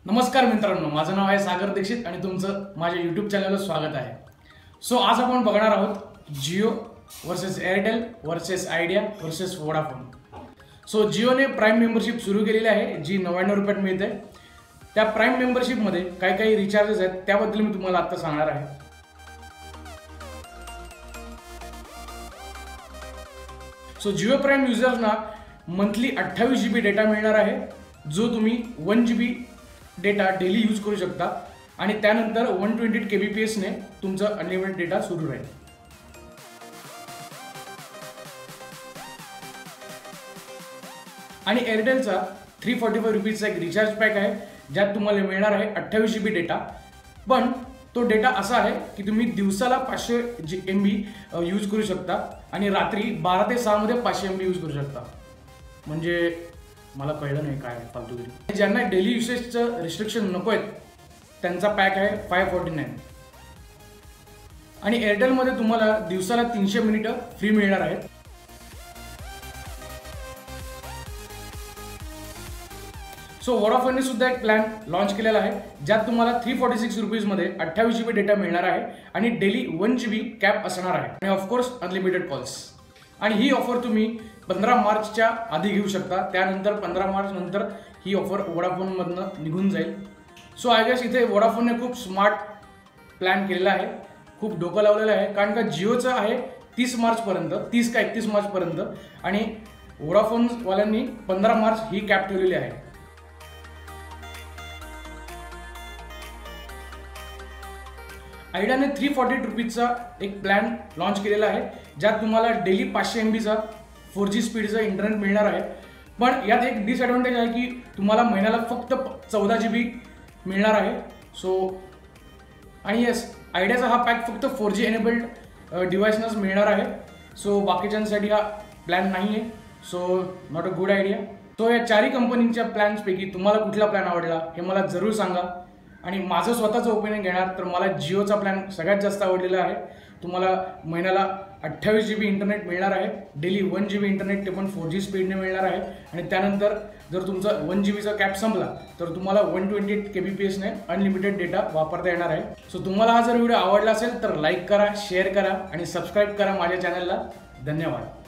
नमस्कार मित्रांनो, माझं नाव आहे सागर दीक्षित आणि तुमचं माझ्या यूट्यूब चॅनलवर स्वागत आहे। सो आज आपण बघणार आहोत Jio versus Airtel versus Idea versus Vodafone. So जिओने प्राइम मेंबरशिप सुरू केलेली आहे जी 99 रुपयात मिळते। त्या प्राइम मेंबरशिपमध्ये काही काही रिचार्जेस आहेत त्याबद्दल मी तुम्हाला आता सांगणार आहे। सो जिओ प्राइम युजर्सना मंथली 28 GB डेटा मिळणार आहे, जो तुम्ही 1 GB डेटा डेली यूज करू शकता आणि त्यानंतर 128 kbps ने तुमचा अनलिमिटेड डेटा सुरू राहील। आणि एअरटेलचा 345 रुपीजचा एक रिचार्ज पॅक आहे ज्यात तुम्हाला मिळणार आहे 28 GB डेटा, पण तो डेटा असा आहे की तुम्ही दिवसाला 500 MB यूज करू शकता आणि रात्री 12 ते 6 मध्ये 500 MB यूज करू शकता। म्हणजे मला कळलं नाही काय फालतूगिरी। ज्यांना डेली युसेजचं रिस्ट्रिक्शन नको आहेत त्यांचा पॅक आहे 549 आणि एअरटेलमध्ये तुम्हाला दिवसाला 300 मिनिटं फ्री मिळणार आहेत। सो वोडाफोनने सुद्धा एक प्लॅन लॉन्च केलेला आहे ज्यात तुम्हाला 346 रुपीजमध्ये 28 GB डेटा मिळणार आहे आणि डेली 1 GB कॅप असणार आहे आणि ऑफकोर्स अनलिमिटेड कॉल्स। आणि ही ऑफर तुम्ही 15 मार्चच्या आधी घेऊ शकता, त्यानंतर 15 मार्च नंतर ही ऑफर वोडाफोनमधनं निघून जाईल। सो आय गेस इथे वोडाफोनने खूप स्मार्ट प्लॅन केलेला आहे, खूप डोकं लावलेलं आहे, कारण का जिओचं आहे 30 मार्चपर्यंत, 30 का 31 मार्चपर्यंत आणि वोडाफोनवाल्यांनी 15 मार्च ही कॅप ठेवलेली आहे। आयडियाने 348 रुपीजचा एक प्लॅन लॉन्च केलेला आहे ज्यात तुम्हाला डेली 500 MBचा 4G स्पीडचा इंटरनेट मिळणार आहे, पण यात एक डिसएडव्हान्टेज आहे की तुम्हाला महिन्याला फक्त 14 GB मिळणार आहे। सो आणि येस, आयडियाचा हा पॅक फक्त 4G एनेबल्ड डिव्हाइसनंच मिळणार आहे। सो बाकीच्यांसाठी हा प्लॅन नाही आहे, so not a good idea. So या चारही कंपनीच्या प्लॅन्सपैकी तुम्हाला कुठला प्लॅन आवडला हे मला जरूर सांगा आणि माझं स्वतःचं ओपिनियन घेणार तर मला जिओचा प्लॅन सगळ्यात जास्त आवडलेला आहे। तुम्हाला महिन्याला 28 GB इंटरनेट मिळणार आहे, डेली 1 GB इंटरनेट ते पण 4G स्पीडने मिळणार आहे आणि त्यानंतर जर तुमचा 1 GBचा कॅप संपला तर तुम्हाला 128 kbps ने अनलिमिटेड डेटा वापरता येणार आहे। सो तुम्हाला हा जर व्हिडिओ आवडला असेल तर लाईक करा, शेअर करा आणि सबस्क्राईब करा माझ्या चॅनलला। धन्यवाद।